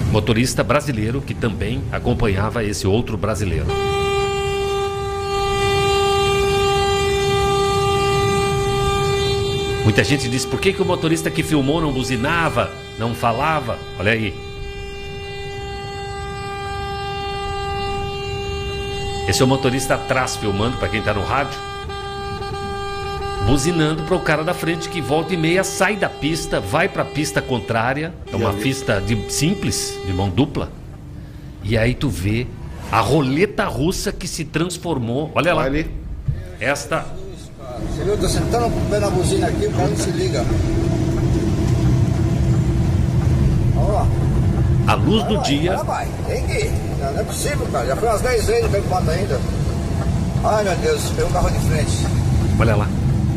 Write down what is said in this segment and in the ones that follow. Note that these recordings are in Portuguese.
Motorista brasileiro que também acompanhava esse outro brasileiro. Muita gente diz, por que o motorista que filmou não buzinava, não falava? Olha aí. Esse é o motorista atrás filmando, para quem está no rádio. Buzinando para o cara da frente que volta e meia sai da pista, vai para a pista contrária. É uma pista simples, de mão dupla. E aí tu vê a roleta russa que se transformou. Olha lá. Ali. Esta... Você viu? Eu tô sentando com o pé na buzina aqui, o cara não se liga. Olha lá. A luz do dia. Vai, tem que ir. Não é possível, cara. Já foi umas 10 vezes, não tem quanto ainda. Ai, meu Deus, pegou um carro de frente. Olha lá.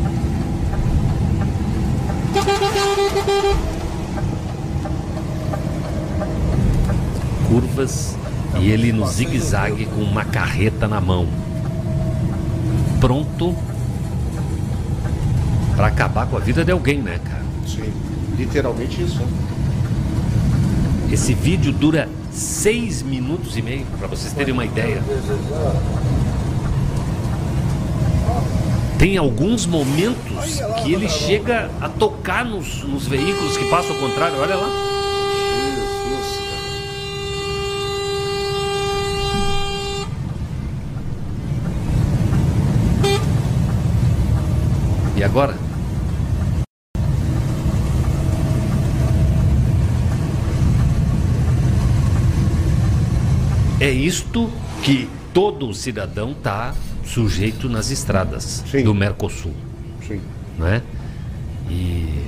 Curvas e ele no zigue-zague com uma carreta na mão. Pronto para acabar com a vida de alguém, né, cara? Sim, literalmente isso. Esse vídeo dura 6 minutos e meio, para vocês terem uma ideia. Tem alguns momentos que ele chega a tocar nos veículos que passam ao contrário. Olha lá. E agora? É isto que todo cidadão está sujeito nas estradas. Sim. Do Mercosul. Sim. Né? E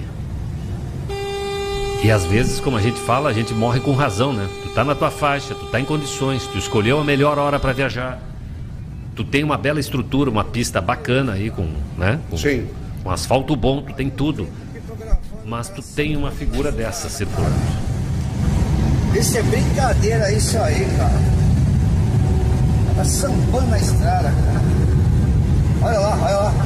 às vezes, como a gente fala, a gente morre com razão, né? Tu tá na tua faixa, tu tá em condições, tu escolheu a melhor hora para viajar. Tu tem uma bela estrutura, uma pista bacana aí com, né? Sim. Com asfalto bom, tu tem tudo. Mas tu tem uma figura dessa circulando. Isso é brincadeira, isso aí, cara. Tá sambando na estrada, cara. Olha lá, olha lá.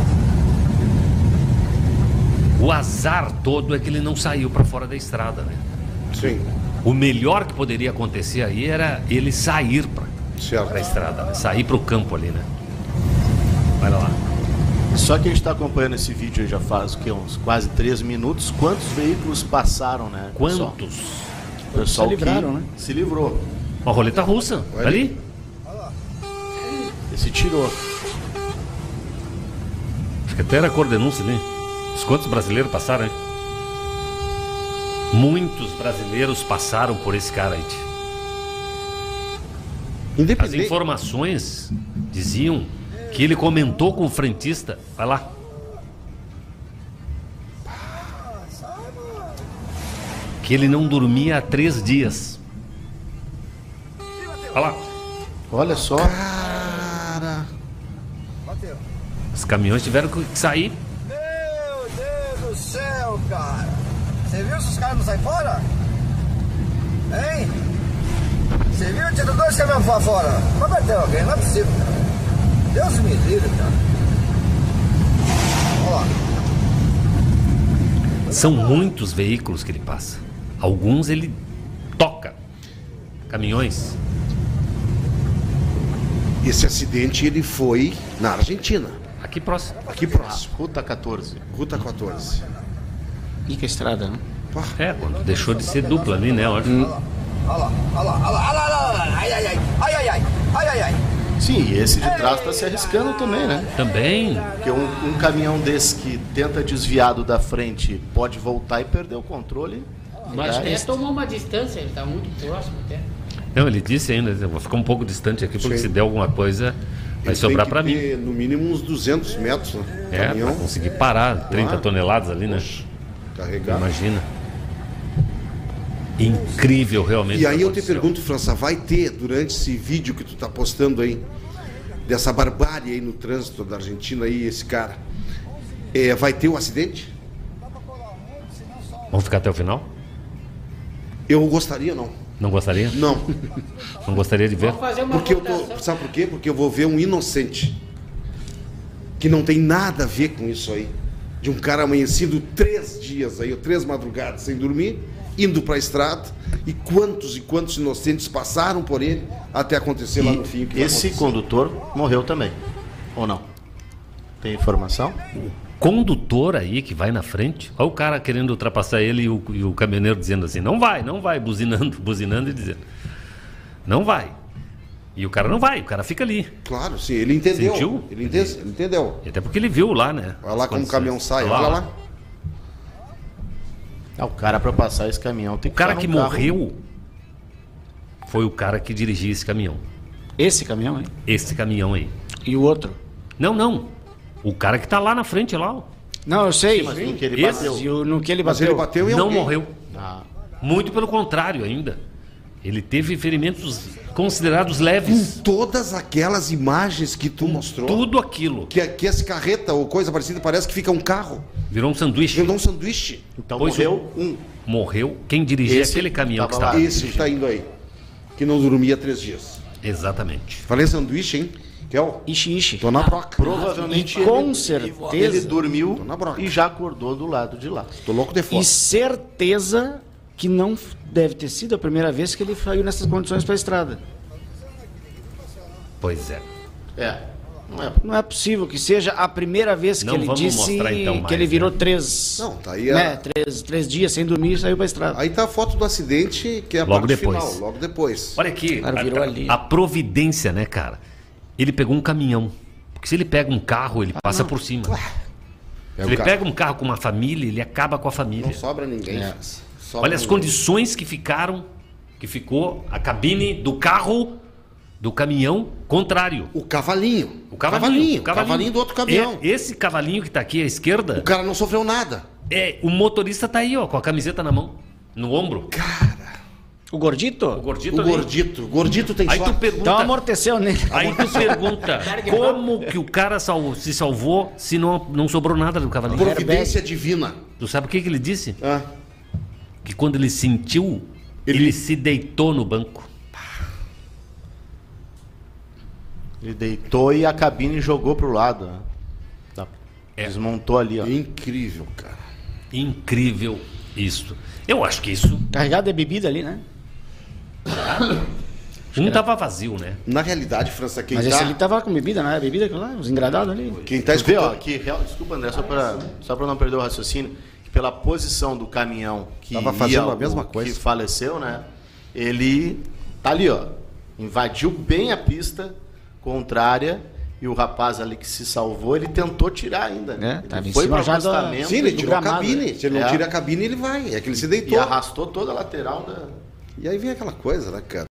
O azar todo é que ele não saiu para fora da estrada, né? Sim. O melhor que poderia acontecer aí era ele sair para a estrada, né? Sair para o campo ali, né? Olha lá. Só que a gente está acompanhando esse vídeo aí já faz o quê? Uns quase 3 minutos. Quantos veículos passaram, né? Quantos? O pessoal se livraram, né? Se livrou. Uma roleta russa, ali. Esse tirou. Acho que até era cor denúncia ali. Quantos brasileiros passaram, hein? Muitos brasileiros passaram por esse cara aí. As informações diziam que ele comentou com o frentista. Vai lá. Que ele não dormia há 3 dias. Olha lá. Olha só. Cara. Os caminhões tiveram que sair. Meu Deus do céu, cara. Você viu se os caras não saem fora? Hein? Você viu? Tirou 2 caminhões pra fora. Vai bater alguém, não é possível, cara. Deus me livre, cara. Olha lá. São muitos veículos que ele passa. Alguns ele toca. Caminhões. Esse acidente ele foi na Argentina. Aqui próximo. Aqui próximo. Ruta 14. Ruta 14. E que estrada, né? É, quando deixou de ser dupla ali, né? Olha lá, olha lá, olha lá, olha lá. Ai, ai, ai, ai, ai, ai, ai, ai, ai. Sim, e esse de trás está se arriscando também, né? Também. Porque um caminhão desse que tenta desviar do da frente pode voltar e perder o controle. Mas até tomou uma distância, ele está muito próximo até. Não, ele disse ainda, eu vou ficar um pouco distante aqui, porque se der alguma coisa, vai sobrar para mim. No mínimo uns 200 metros, né? É, para conseguir parar 30 toneladas ali, né? Carregar. Imagina. Incrível, realmente. E aí eu te pergunto, França, vai ter, durante esse vídeo que tu tá postando aí, dessa barbárie aí no trânsito da Argentina aí, esse cara, vai ter um acidente? Vamos ficar até o final? Eu gostaria, não. Não gostaria? Não. Não gostaria de ver? Porque eu tô, sabe por quê? Porque eu vou ver um inocente que não tem nada a ver com isso aí. De um cara amanhecido 3 dias aí, 3 madrugadas sem dormir, indo pra estrada, E quantos inocentes passaram por ele até acontecer lá no fim. E esse condutor morreu também, ou não? Tem informação? Condutor aí que vai na frente, olha o cara querendo ultrapassar ele e o caminhoneiro dizendo assim, não vai, buzinando e dizendo, não vai. E o cara não vai, o cara fica ali. Claro, sim, ele entendeu. Sentiu? Ele entendeu. Até porque ele viu lá, né? Olha lá as como o condições. caminhão sai, olha lá. O cara para passar esse caminhão tem O que cara estar que num carro. morreu foi o cara que dirigia esse caminhão. Esse caminhão, hein? Esse caminhão aí. E o outro? Não. O cara que tá lá na frente, lá, ó. Não, eu sei. Mas no que ele Esse- bateu. E no que ele Mas bateu. ele bateu em Não alguém. morreu. Ah, Muito pelo contrário ainda. Ele teve ferimentos considerados leves. Com todas aquelas imagens que tu mostrou. Tudo aquilo. Que essa carreta ou coisa parecida parece que fica um carro. Virou um sanduíche. Ele dá um sanduíche. então Pois morreu um. Morreu quem dirigia Esse aquele caminhão que tava estava. lá. Esse que tá indo aí. Que não dormia 3 dias. Exatamente. Falei sanduíche, hein? Kel? Ixi. Tô na broca. Provavelmente E com ele certeza. dormiu Tô na broca. e já acordou do lado de lá. Tô louco de fome. E certeza que não deve ter sido a primeira vez que ele saiu nessas condições para a estrada. Pois é. Não é. Não é possível que seja a primeira vez que Não ele vamos disse mostrar, então, mais, que ele virou né? 3. Não, tá aí Né, três dias sem dormir e saiu para a estrada. Aí tá a foto do acidente, que é a Logo parte depois. final, logo depois. Olha aqui, cara virou ali. a providência, né, cara? Ele pegou um caminhão. Porque se ele pega um carro, ele passa por cima. É Se o ele cara. pega um carro com uma família, ele acaba com a família. Não sobra ninguém. É. Sobra Olha as ninguém. condições que ficou a cabine do carro, do caminhão contrário. O cavalinho. O cavalinho. Cavalinho do outro caminhão. Esse cavalinho que tá aqui à esquerda, O cara não sofreu nada. o motorista tá aí, ó, com a camiseta na mão, no ombro. O gordito? O gordito O ali. gordito. O gordito tem Aí tu sorte. pergunta, Então amorteceu nele. aí tu pergunta, como que o cara se salvou se não sobrou nada do cavalinho? Providência divina. Tu sabe o que ele disse? Ah, Que quando ele sentiu, ele se deitou no banco. Ele deitou e a cabine jogou pro lado. Né? Desmontou ali, ó. incrível, cara. Incrível isso. Eu acho que isso. Carregado de bebida ali, né? Um tava vazio, né? Na realidade, França, quem Mas esse ali tá, tava com bebida, não é? Bebida aquilo lá, os engradados ali. quem tá Tu vê, ó, escutando... que desculpa, André, só pra não perder o raciocínio, que pela posição do caminhão que Tava fazendo ia a mesma o coisa. que faleceu, né? Ele tá ali, ó. Invadiu bem a pista contrária e o rapaz ali que se salvou, ele tentou tirar ainda. Né? Tava Ele em foi cima pro já do- acostamento Sim, ele do tirou a gramado, cabine. né? Se ele não É. tira a cabine, ele vai. É que ele se e deitou. arrastou toda a lateral da... E aí vem aquela coisa, né, cara?